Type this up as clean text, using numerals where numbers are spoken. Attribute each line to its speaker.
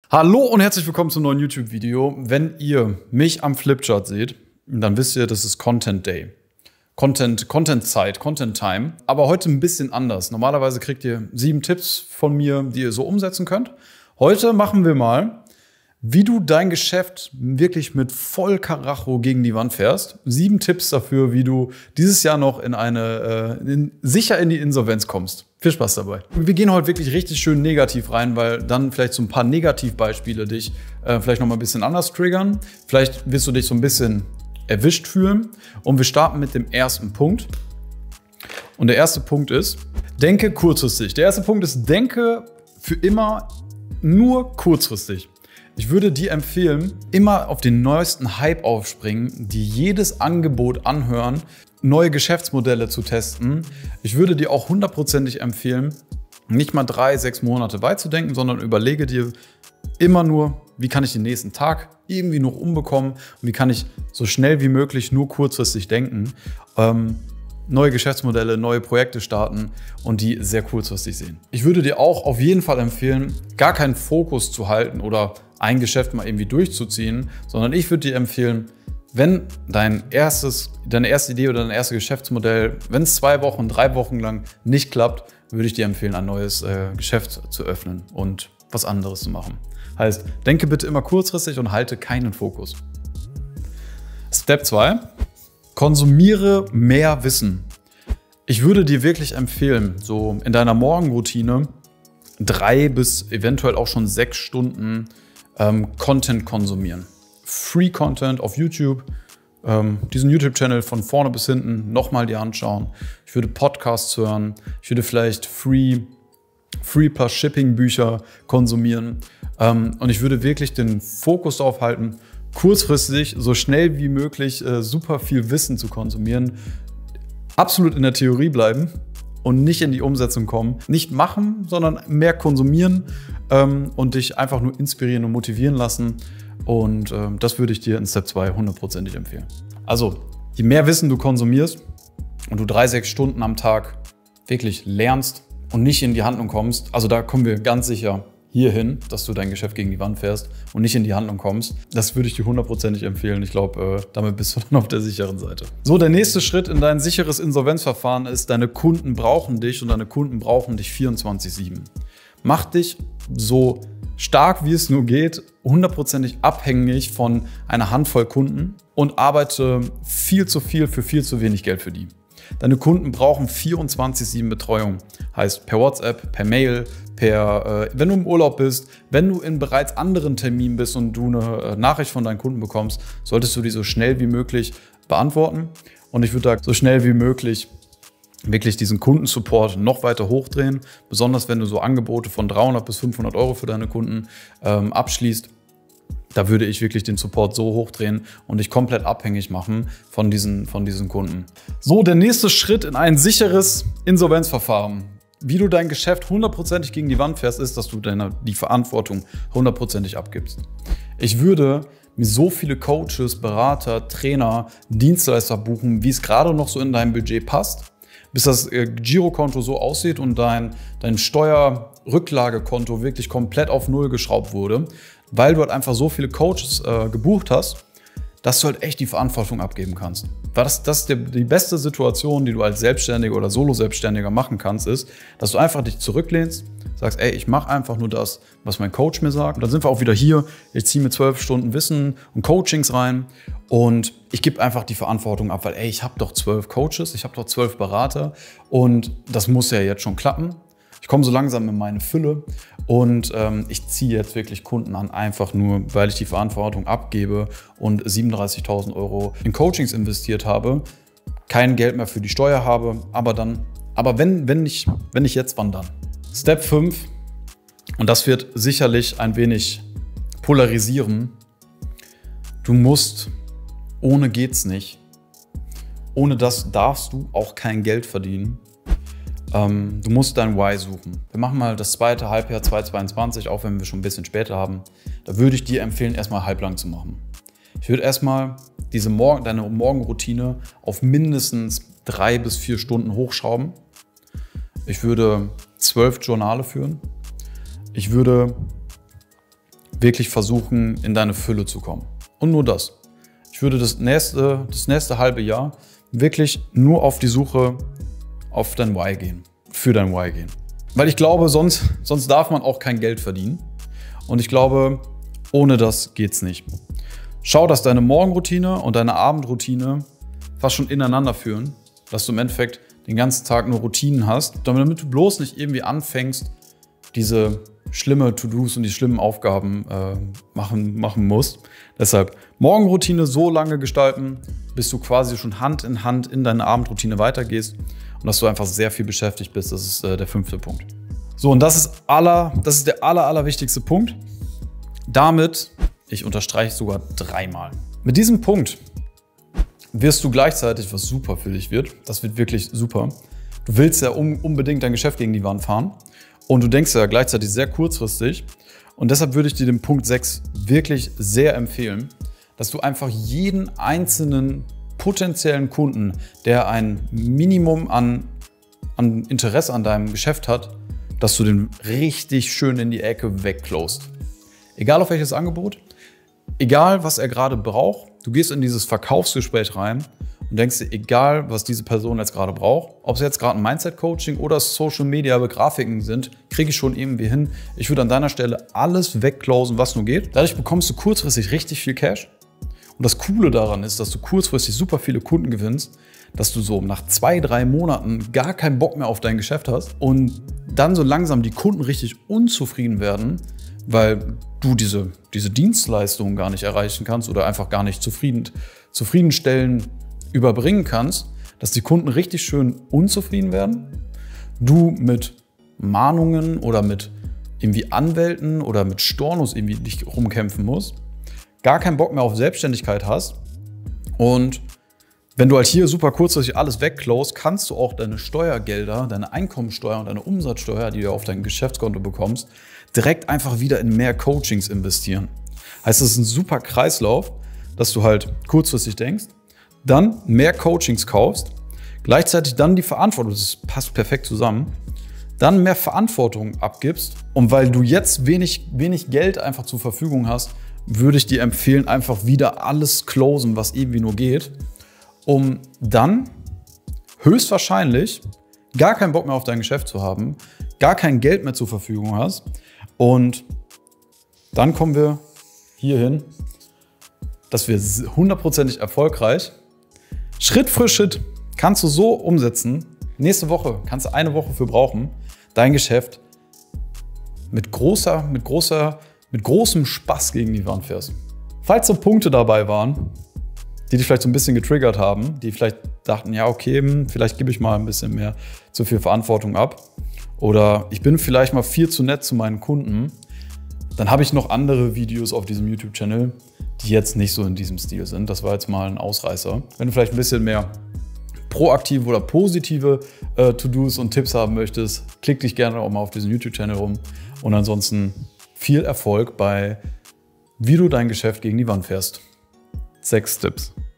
Speaker 1: Hallo und herzlich willkommen zum neuen YouTube-Video. Wenn ihr mich am Flipchart seht, dann wisst ihr, das ist Content Day. Content-Zeit, Content-Time. Aber heute ein bisschen anders. Normalerweise kriegt ihr 7 Tipps von mir, die ihr so umsetzen könnt. Heute machen wir mal, wie du dein Geschäft wirklich mit voll Karacho gegen die Wand fährst. 7 Tipps dafür, wie du dieses Jahr noch sicher in die Insolvenz kommst. Viel Spaß dabei. Wir gehen heute wirklich richtig schön negativ rein, weil dann vielleicht so ein paar Negativbeispiele dich vielleicht noch mal ein bisschen anders triggern. Vielleicht wirst du dich so ein bisschen erwischt fühlen. Und wir starten mit dem ersten Punkt. Und der erste Punkt ist, denke kurzfristig. Der erste Punkt ist, denke für immer nur kurzfristig. Ich würde dir empfehlen, immer auf den neuesten Hype aufspringen, dir jedes Angebot anhören, neue Geschäftsmodelle zu testen. Ich würde dir auch hundertprozentig empfehlen, nicht mal 3-6 Monate weit zu denken, sondern überlege dir immer nur, wie kann ich den nächsten Tag irgendwie noch umbekommen und wie kann ich so schnell wie möglich nur kurzfristig denken, neue Geschäftsmodelle, neue Projekte starten und die sehr kurzfristig sehen. Ich würde dir auch auf jeden Fall empfehlen, gar keinen Fokus zu halten oder ein Geschäft mal irgendwie durchzuziehen, sondern ich würde dir empfehlen, wenn deine erste Idee oder dein erstes Geschäftsmodell, wenn es 2 Wochen, 3 Wochen lang nicht klappt, würde ich dir empfehlen, ein neues Geschäft zu öffnen und was anderes zu machen. Heißt, denke bitte immer kurzfristig und halte keinen Fokus. Step 2. Konsumiere mehr Wissen. Ich würde dir wirklich empfehlen, so in deiner Morgenroutine 3 bis eventuell auch schon 6 Stunden Content konsumieren. Free Content auf YouTube, diesen YouTube-Channel von vorne bis hinten nochmal dir anschauen. Ich würde Podcasts hören, ich würde vielleicht Free plus Shipping-Bücher konsumieren und ich würde wirklich den Fokus darauf halten, kurzfristig so schnell wie möglich super viel Wissen zu konsumieren, absolut in der Theorie bleiben und nicht in die Umsetzung kommen. Nicht machen, sondern mehr konsumieren und dich einfach nur inspirieren und motivieren lassen. Und das würde ich dir in Step 2 hundertprozentig empfehlen. Also, je mehr Wissen du konsumierst und du 3-6 Stunden am Tag wirklich lernst und nicht in die Handlung kommst, also da kommen wir ganz sicher hierhin, dass du dein Geschäft gegen die Wand fährst und nicht in die Handlung kommst. Das würde ich dir hundertprozentig empfehlen. Ich glaube, damit bist du dann auf der sicheren Seite. So, der nächste Schritt in dein sicheres Insolvenzverfahren ist, deine Kunden brauchen dich und deine Kunden brauchen dich 24/7. Mach dich so stark wie es nur geht, hundertprozentig abhängig von einer Handvoll Kunden und arbeite viel zu viel für viel zu wenig Geld für die. Deine Kunden brauchen 24/7 Betreuung. Heißt per WhatsApp, per Mail, wenn du im Urlaub bist, wenn du in bereits anderen Terminen bist und du eine Nachricht von deinen Kunden bekommst, solltest du die so schnell wie möglich beantworten. Und ich würde da so schnell wie möglich wirklich diesen Kundensupport noch weiter hochdrehen. Besonders wenn du so Angebote von 300 bis 500 Euro für deine Kunden abschließt. Da würde ich wirklich den Support so hochdrehen und dich komplett abhängig machen von diesen Kunden. So, der nächste Schritt in ein sicheres Insolvenzverfahren. Wie du dein Geschäft hundertprozentig gegen die Wand fährst, ist, dass du die Verantwortung hundertprozentig abgibst. Ich würde mir so viele Coaches, Berater, Trainer, Dienstleister buchen, wie es gerade noch so in deinem Budget passt, bis das Girokonto so aussieht und dein Steuerrücklagekonto wirklich komplett auf Null geschraubt wurde, weil du halt einfach so viele Coaches gebucht hast, dass du halt echt die Verantwortung abgeben kannst. Das ist die beste Situation, die du als Selbstständiger oder Solo-Selbstständiger machen kannst, ist, dass du einfach dich zurücklehnst, sagst, ey, ich mache einfach nur das, was mein Coach mir sagt. Und dann sind wir auch wieder hier, ich ziehe mir 12 Stunden Wissen und Coachings rein und ich gebe einfach die Verantwortung ab, weil ey, ich habe doch 12 Coaches, ich habe doch 12 Berater und das muss ja jetzt schon klappen. Ich komme so langsam in meine Fülle und ich ziehe jetzt wirklich Kunden an, einfach nur, weil ich die Verantwortung abgebe und 37.000 Euro in Coachings investiert habe, kein Geld mehr für die Steuer habe, aber wenn nicht jetzt, wann dann? Step 5, und das wird sicherlich ein wenig polarisieren, du musst, ohne geht's nicht, ohne das darfst du auch kein Geld verdienen. Du musst dein Why suchen. Wir machen mal das zweite Halbjahr 2022, auch wenn wir schon ein bisschen später haben. Da würde ich dir empfehlen, erstmal halblang zu machen. Ich würde erstmal deine Morgenroutine auf mindestens 3 bis 4 Stunden hochschrauben. Ich würde 12 Journale führen. Ich würde wirklich versuchen, in deine Fülle zu kommen. Und nur das. Ich würde das nächste halbe Jahr wirklich nur auf die Suche auf dein Why gehen, für dein Why gehen. Weil ich glaube, sonst darf man auch kein Geld verdienen. Und ich glaube, ohne das geht's nicht. Schau, dass deine Morgenroutine und deine Abendroutine fast schon ineinander führen, dass du im Endeffekt den ganzen Tag nur Routinen hast, damit du bloß nicht irgendwie anfängst, diese schlimme To-Dos und die schlimmen Aufgaben machen musst. Deshalb Morgenroutine so lange gestalten, bis du quasi schon Hand in Hand in deine Abendroutine weitergehst und dass du einfach sehr viel beschäftigt bist. Das ist der 5. Punkt. So, und das ist der allerwichtigste Punkt. Damit, ich unterstreiche sogar 3-mal. Mit diesem Punkt wirst du gleichzeitig, was super für dich wird, das wird wirklich super. Du willst ja unbedingt dein Geschäft gegen die Wand fahren und du denkst ja gleichzeitig sehr kurzfristig. Und deshalb würde ich dir den Punkt 6 wirklich sehr empfehlen, dass du einfach jeden einzelnen potenziellen Kunden, der ein Minimum an Interesse an deinem Geschäft hat, dass du den richtig schön in die Ecke wegclosed. Egal auf welches Angebot, egal was er gerade braucht, du gehst in dieses Verkaufsgespräch rein und denkst dir, egal was diese Person jetzt gerade braucht, ob es jetzt gerade ein Mindset-Coaching oder Social Media Grafiken sind, kriege ich schon irgendwie hin. Ich würde an deiner Stelle alles wegclosen, was nur geht. Dadurch bekommst du kurzfristig richtig viel Cash. Und das Coole daran ist, dass du kurzfristig super viele Kunden gewinnst, dass du so nach 2-3 Monaten gar keinen Bock mehr auf dein Geschäft hast und dann so langsam die Kunden richtig unzufrieden werden, weil du diese Dienstleistung gar nicht erreichen kannst oder einfach gar nicht zufriedenstellend überbringen kannst, dass die Kunden richtig schön unzufrieden werden, du mit Mahnungen oder mit irgendwie Anwälten oder mit Stornos irgendwie dich rumkämpfen musst, gar keinen Bock mehr auf Selbstständigkeit hast und wenn du halt hier super kurzfristig alles wegclosest, kannst du auch deine Steuergelder, deine Einkommensteuer und deine Umsatzsteuer, die du auf dein Geschäftskonto bekommst, direkt einfach wieder in mehr Coachings investieren. Heißt, das ist ein super Kreislauf, dass du halt kurzfristig denkst, dann mehr Coachings kaufst, gleichzeitig dann die Verantwortung, das passt perfekt zusammen, dann mehr Verantwortung abgibst und weil du jetzt wenig Geld einfach zur Verfügung hast, würde ich dir empfehlen, einfach wieder alles closen, was irgendwie nur geht, um dann höchstwahrscheinlich gar keinen Bock mehr auf dein Geschäft zu haben, gar kein Geld mehr zur Verfügung hast und dann kommen wir hierhin, dass wir 100%ig erfolgreich, Schritt für Schritt kannst du so umsetzen, nächste Woche kannst du eine Woche für brauchen, dein Geschäft mit großem Spaß gegen die Wand fährst. Falls so Punkte dabei waren, die dich vielleicht so ein bisschen getriggert haben, die vielleicht dachten, ja okay, vielleicht gebe ich mal ein bisschen mehr zu viel Verantwortung ab oder ich bin vielleicht mal viel zu nett zu meinen Kunden, dann habe ich noch andere Videos auf diesem YouTube-Channel, die jetzt nicht so in diesem Stil sind. Das war jetzt mal ein Ausreißer. Wenn du vielleicht ein bisschen mehr proaktive oder positive To-Dos und Tipps haben möchtest, klick dich gerne auch mal auf diesen YouTube-Channel rum und ansonsten viel Erfolg bei, wie du dein Geschäft gegen die Wand fährst. 6 Tipps.